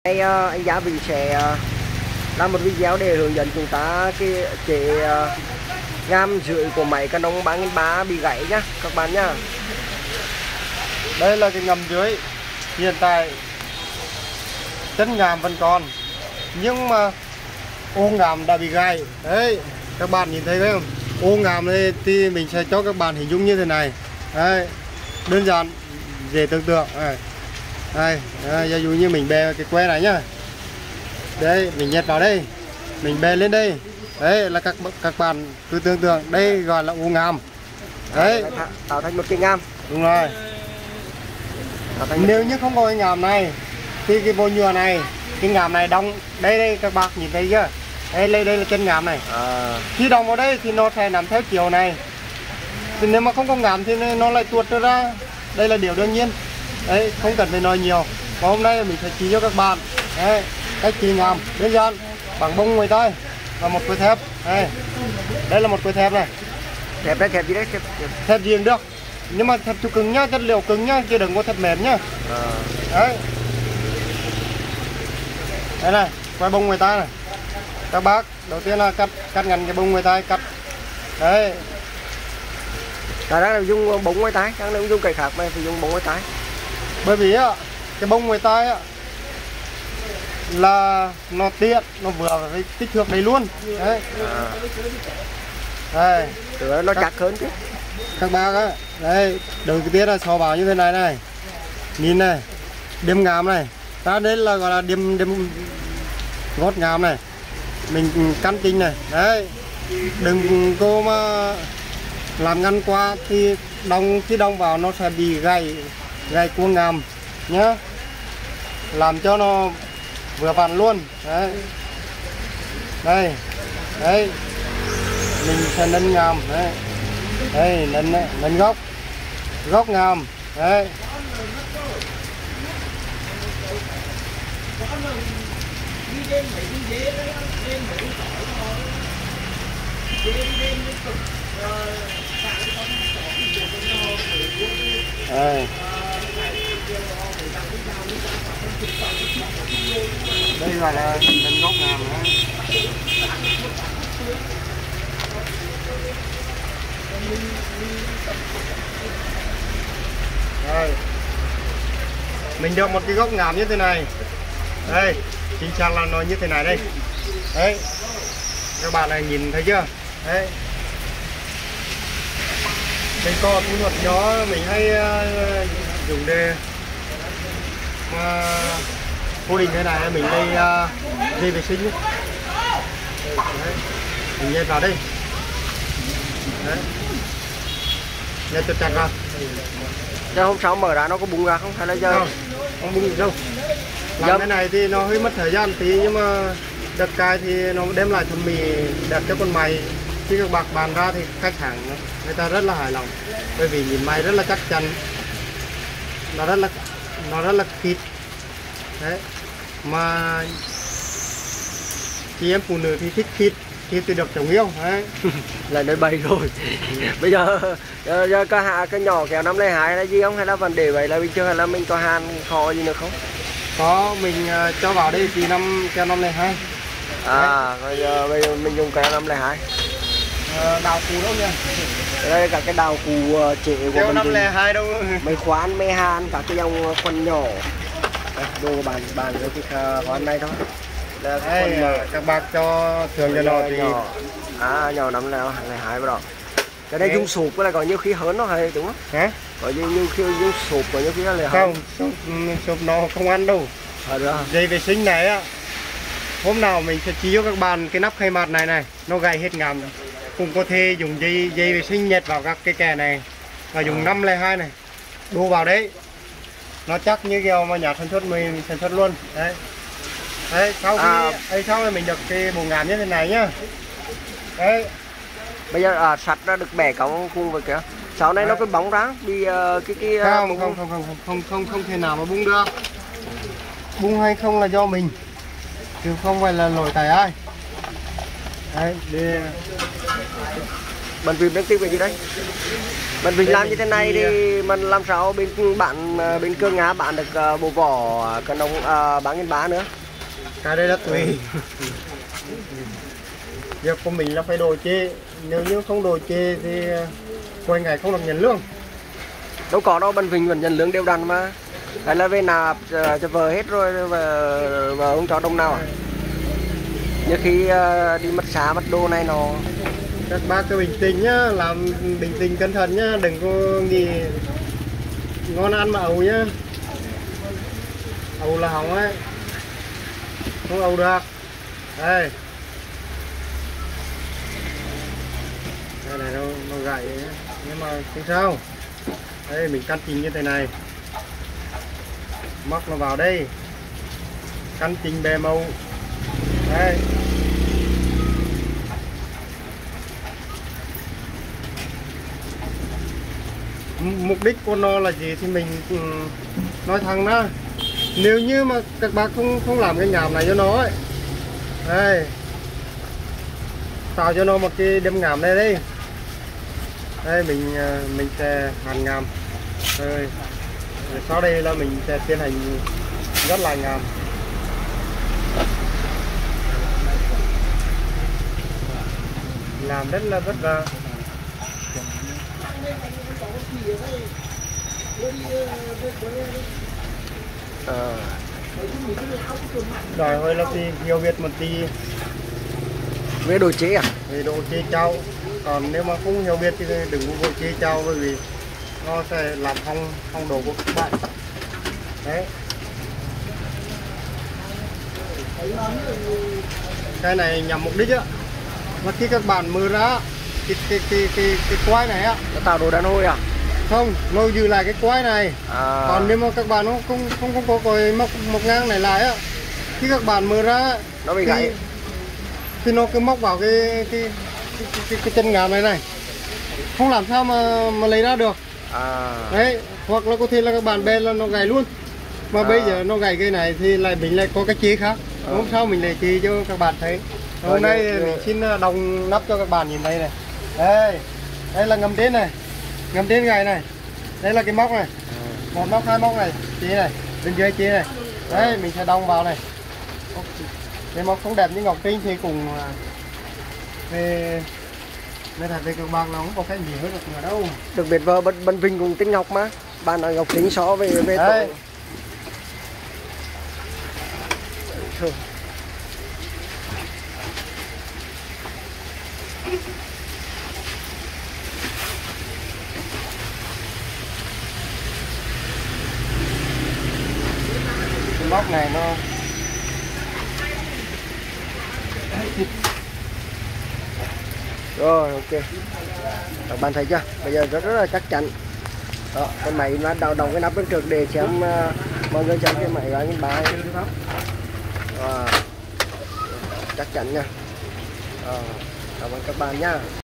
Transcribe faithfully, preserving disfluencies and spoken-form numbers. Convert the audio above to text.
Đây, uh, anh Giá Bình sẽ uh, làm một video để hướng dẫn chúng ta cái chế uh, ngam rưỡi của máy Canon ba nghìn ba trăm bị gãy nhá các bạn nhá. Đây là cái ngầm dưới. Hiện tại chân ngàm vẫn còn, nhưng mà ô ngàm đã bị gãy. Đấy, các bạn nhìn thấy không? Ô ngàm này thì mình sẽ cho các bạn hình dung như thế này. Đấy, đơn giản, dễ tưởng tượng. Đây, đây, đây ví dụ như mình bè cái que này nhá. Đấy, mình nhét vào đây, mình bè lên đây. Đấy là các các bạn cứ tưởng tượng đây gọi là ô ngàm. Đấy, tạo thành một cái ngam. Đúng rồi. Nếu như không có cái ngàm này thì cái bộ nhựa này, cái ngàm này đong đây đây các bạn nhìn thấy chưa? Đây đây, đây là chân ngàm này. À. Khi đong vào đây thì nó sẽ nằm theo chiều này. Thì nếu mà không có ngàm thì nó lại tuột ra. Đây là điều đương nhiên. Đấy, không cần phải nói nhiều. Và hôm nay mình sẽ chỉ cho các bạn đấy, cách chỉ ngàm đơn giản bằng bông ngoài tay và một que thép. Đây, đây là một que thép này. Thép đấy, thép gì đấy? Thép, thép. Thép riêng được. Nhưng mà thép cứng nhá, chất liệu cứng nhá, chứ đừng có thép mềm nhá. À. Đấy. Đây này, quay bông ngoài tay này. Các bác, đầu tiên là cắt cắt ngắn cái bông ngoài tay, cắt. Đấy. Cả đang là dùng bông ngoài tay, đang là dùng cái khác mà phải dùng bông ngoài tay. Bởi vì á, cái bông ngoài tay á là nó tiện, nó vừa với kích thước đấy luôn. Đấy. À. Đây, Tựa nó các, chắc hơn chứ. Các bác á, đây, đầu tiên là xò vào như thế này này. Nhìn này, điểm ngàm này. Ta đấy là gọi là điểm điểm gót ngàm này. Mình căn chỉnh này. Đấy. Đừng cô mà làm ngăn qua thì đong khi đong vào nó sẽ bị gãy gãy cuống ngàm nhá. Làm cho nó vừa vặn luôn. Đấy. Đây. Đấy. Mình sẽ nâng ngàm đấy. Đây, nâng nâng gốc. Gốc ngàm. Đấy. Đây. Đây gọi là nâng gốc ngàm đấy. Đây. Mình được một cái gốc ngàm như thế này. Đây, chính xác là nó như thế này đây. Đấy. Các bạn này nhìn thấy chưa? Đấy. Mình có kỹ thuật nhỏ mình hay uh, dùng để mà cố định thế này mình đây uh, dây vệ sinh. Đấy. Mình nhét vào đây. Đấy. Nhét chặt chặt vào. Giờ hôm sau mở ra nó có bung ra không hay là giờ không, không bung gì đâu. Làm Dâm. Cái này thì nó hơi mất thời gian tí nhưng mà đặt cài thì nó đem lại thẩm mỹ đẹp cho con mày. Khi các bạn bàn ra thì khách hàng người ta rất là hài lòng bởi vì nhìn mày rất là chắc chắn, nó rất là nó rất là khít. Đấy mà chị em phụ nữ thì thích khít thì tôi được chồng yêu. Đấy. Là nơi bay rồi. Bây giờ, giờ, giờ có hạ cái nhỏ kéo năm lẻ hai là gì không hay là vẫn để vậy là bình thường hay là mình có hàn kho gì nữa không? Có, mình uh, cho vào đây thì năm keo năm lẻ hai. À, bây giờ, bây giờ mình dùng keo năm lẻ hai. Uh, đào cù đâu nha. Đây là cả cái đào cù uh, trễ của keo mình. năm lẻ hai đâu. Mấy khoán, mấy hàn, cả cái dòng khoan nhỏ. Đây, đồ bàn bàn với cái khoán này thôi. Đây, đây các bác cho thường cho nó thì nhỏ. À, nhỏ năm lẻ hai vào đó. Cái đây dung sụp với lại có nhiều khi hớn nó hay đúng không? Hả? Có nhiều, nhiều khi dung sụp có nhiều khi là hớn. Không, sụp, sụp nó không ăn đâu. À, được. Dây vệ sinh này á, hôm nào mình sẽ chỉ cho các bạn cái nắp khay mặt này này, nó gãy hết ngàm rồi. Cũng có thể dùng dây dây vệ sinh nhét vào các cái kè này và dùng năm lẻ hai này đổ vào đấy, nó chắc như kiểu mà nhà sản xuất mình, mình sản xuất luôn đấy. Đấy, sau khi à, ấy sau này mình được cái bộ ngàm như thế này nhá. Đấy. Bây giờ à, sạch ra được bẻ cống cùng với kìa. Sau này đấy. Nó cứ bóng ráng đi uh, cái cái không, uh, không, không không không không không không thể nào mà bung được. Bung hay không là do mình, chứ không phải là lỗi tại ai. Đấy, để Bật phim đang tìm cái gì đấy? Mình Vinh Để làm mình như thế này đi, thì mình làm sao bên bạn ờ, bên Cương Ngã bạn được ờ, bộ vỏ cái nông uh, ba nghìn ba nữa. cái đây là tùy. Việc của mình là phải đồ chê, nếu như không đồ chê thì quay ngày không được nhận lương. Đâu có đâu, bên Vinh vẫn nhận lương đều đặn mà. Hay là về nạp cho, cho vợ hết rồi và, và không cho đồng nào à? Như khi uh, đi mất xá mất đồ này nó. Các bác cứ bình tĩnh nhá, làm bình tĩnh cẩn thận nhá, đừng có nghĩ ngon ăn mà ẩu nhá. Ẩu là hỏng ấy, không ẩu được. Đây, đây này nó, nó gãy ấy. Nhưng mà không sao. Đây mình căn chỉnh như thế này, móc nó vào đây, căn chỉnh bề màu. Đây, mục đích của nó là gì thì mình nói thẳng đó. Nếu như mà các bác không không làm cái ngàm này cho nó ấy, đây, tạo cho nó một cái đâm ngàm này đi. Đây mình mình sẽ hàn ngàm. Đây, sau đây là mình sẽ tiến hành rất là ngàm. Làm rất là vất vả. Ờ. Đòi hơi là thì hiểu biết một tí Về đồ chế à? về độ chế trâu. Còn nếu mà không hiểu biết thì đừng có vô chế trâu, bởi vì nó sẽ làm hong hong đồ của các bạn. Đấy, cái này nhằm mục đích á là khi các bạn mở ra cái cái cái cái, cái quái này á, Nó tạo đồ đàn hồi à? không, nó giữ lại cái quái này. À. Còn nếu mà các bạn nó không không không có còi móc một ngang này lại á, khi các bạn mở ra Nó bị thì, gãy. thì nó cứ móc vào cái cái cái, cái, cái, cái chân ngàm này này, không làm sao mà mà lấy ra được. À. Đấy, hoặc là có thể là các bạn bè là nó gãy luôn. Mà À. bây giờ nó gãy cái này thì lại mình lại có cái chế khác. À. Hôm sau mình lại chế cho các bạn thấy. Hôm Rồi, nay rồi, mình rồi. xin đồng nắp cho các bạn nhìn đây này. Đây, đây là ngầm đến này, ngầm đến gãy này. Đây là cái móc này, một móc hai móc này, chế này, bên dưới chế này. Đấy, mình sẽ đong vào này. Cái móc không đẹp như Ngọc Trinh thì cùng về nên thật về các bạn nó không có cái gì hết được nữa đâu. Được biết vợ bên, bên Vinh cùng Tinh Ngọc mà. Bạn nói Ngọc Trinh so về về Đấy. Thôi. Cái móc này nó Rồi, ok. Các bạn thấy chưa? Bây giờ rất rất là chắc chắn. Đó, cái máy nó đầu đồng cái nắp bên trước để xem uh, mọi người xem cái máy ba nghìn ba. Wow. Chắc chắn nha. Ờ, cảm ơn các bạn nha.